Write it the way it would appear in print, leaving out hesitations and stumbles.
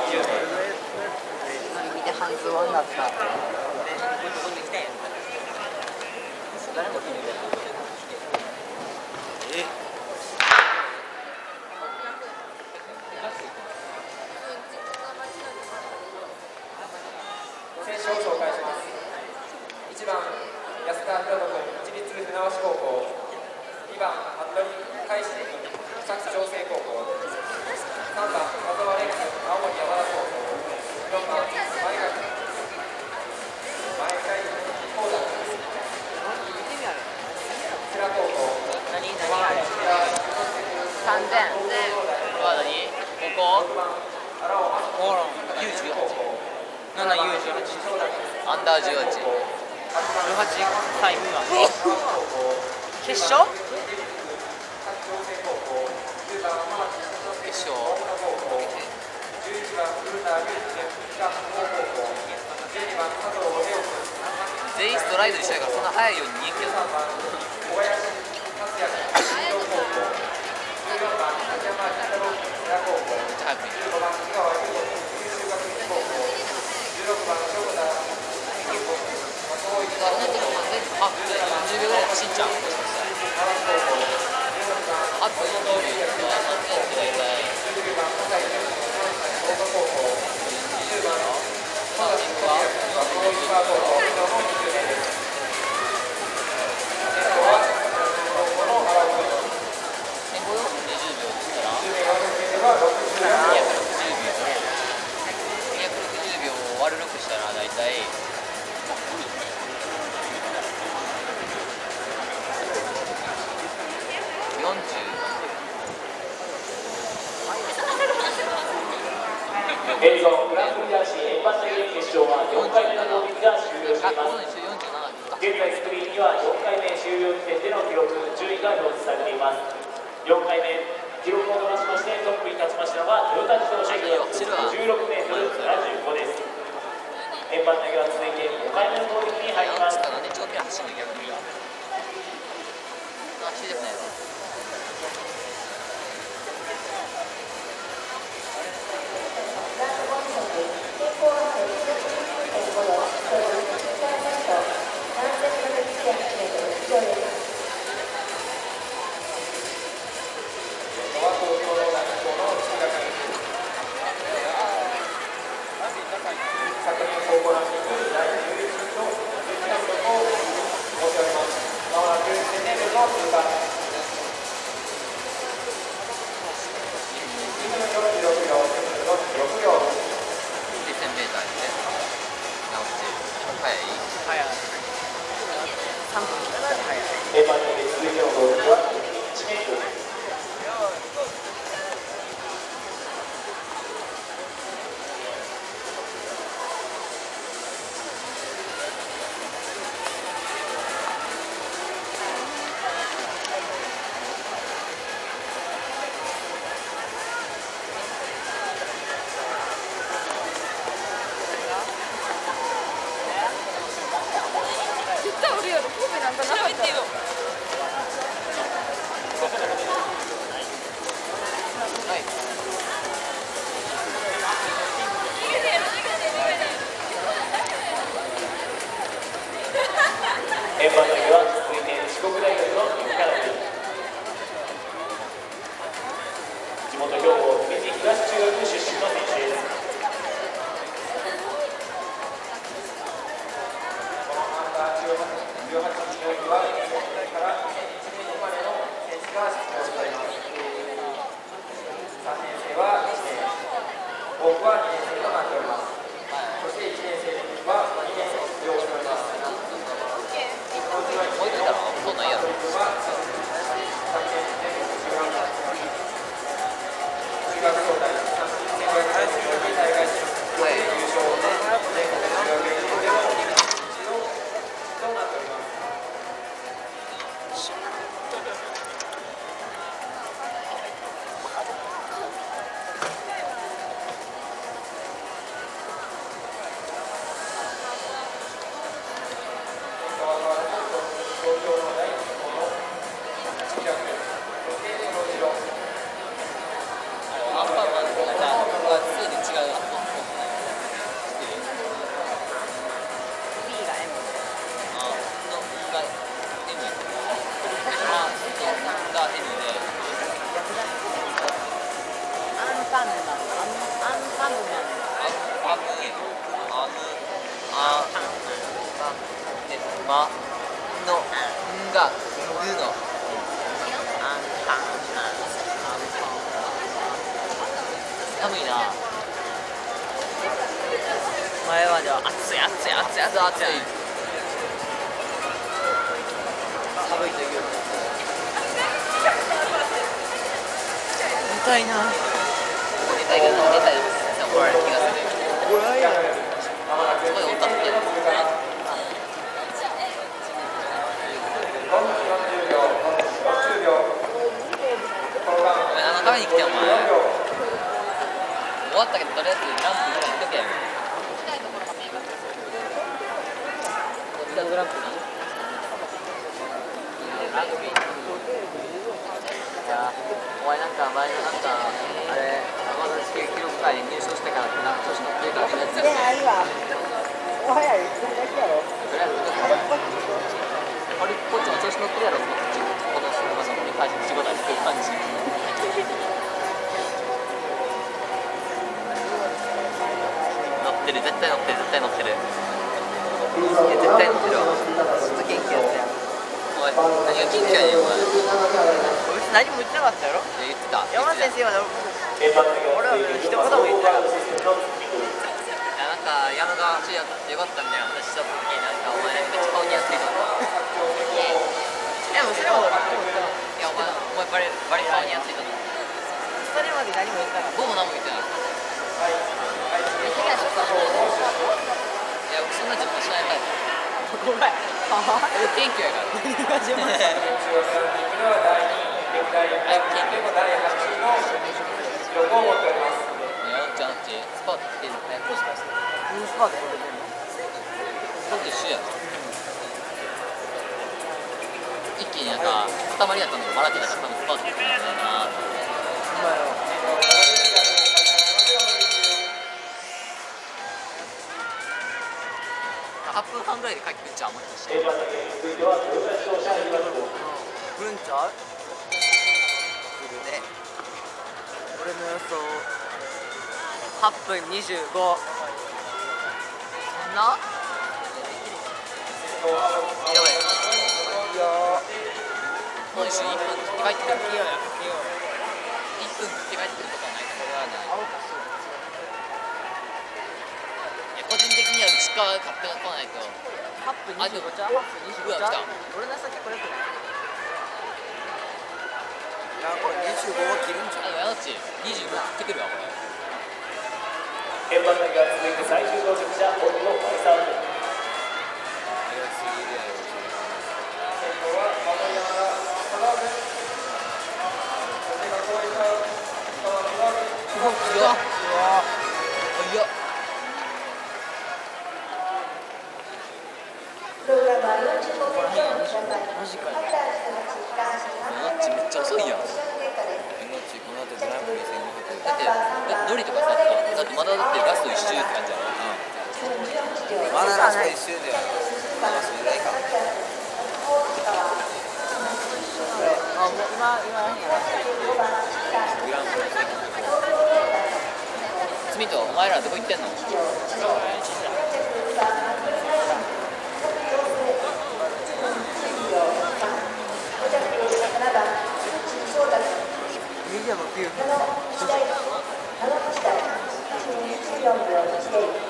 見て半ズボンになった。誰も気に入らない。 選手を紹介します。1番、安田博人君、市立船橋高校。2番、服部海士君、草津長生高校。3番、和沢蓮君、青森山田高校。4番、前海高田君、世羅高校。 何あれ3000は何ここほら U18 アンダー18 18歳未満決勝全員ストライドにしたいからそんな速いように見えんけどあ、40秒ぐらい走んちゃうあと40秒大体260秒を割る6したら大体現在グランプリ男子円盤投げ決勝は4回目の投てきが終了しています。現在スクリーンには4回目終了時点での記録順位が表示されています。4回目記録を伸ばしましてトップに立ちましたのはトヨタ自動車記録 16m75 です。円盤投げは続いて5回目の投てきに入ります。円盤投げ続いての投てきは1メートル。円盤投げは続いて四国大学の三原君、地元兵庫姫路東中学出身の選手です。 このアンダー18競技は2000年から2001年までの選手が出場しています。3年生は1年、多くは2年生となっております。そして1年生は2年生出場しております。 置いといたらそんなんいいやろアンパンマンのなんか2で違うまのんがぐの寒いな。前までは暑い暑い暑い暑い暑い寒いという寝たいな。寝たいけど寝たいです怒られる気がする。すごい歌ってる。食べに来てお前終わったけどとりあえずグランプリ行っとけよ。グランプリじゃあお前なんか前のなんかあれ山田地球記録会に入賞してからってなんか調子乗ってるからみんなやつやってお早いとりあえずこれこっちも調子乗ってるやろこの仕事に関して仕事に来る感じ乗ってる絶対乗ってる絶対乗ってる絶対乗ってるわ。ちょっと元気やったやん。お前何が元気やねんお前。別に何も言ってなかったやろ。いや言ってた。山田先生は俺は一言も言ってなかった。いやなんか矢野が走りやってよかったみたいな話した時になんかお前めっちゃ顔にやってた。いやもうそれは俺いやお前バリ顔にやってた。それまで何も言ってなかった。僕も何も言ってない。いや僕そんな自慢しないタイプ。ごめん。謙虚やから。自慢しない。じゃあスパートつけるね。スパートこれでも。スパート一緒や。一気になんか塊やったのが笑ってたから多分スパートつけるんだよな。8分半ぐらいで帰ってくるんちゃうもしかして。来るんちゃう？来るね。俺の予想8分25。そんな？やばい。いやもう一瞬1分切って帰ってくる。1分切って帰ってくることはない。それはない。個人的には内側勝手が来ないと8分25ちゃう？ 8分25ちゃう？俺の先これよくない？いやこれ25は切るんじゃん。やだっち25切ってくるわこれ。 現場が続いて最終到着者荻野マイサーブ。 マジかよ。マッチめっちゃ遅いやん。マッチこの後グランプリ1500だってノリとかさだってまだだってラスト1周って感じやろ。まだラスト1周だよ。まだそれぐらいか。あもう今グランプリ1500。スミトお前らどこ行ってんの？ 7番9分。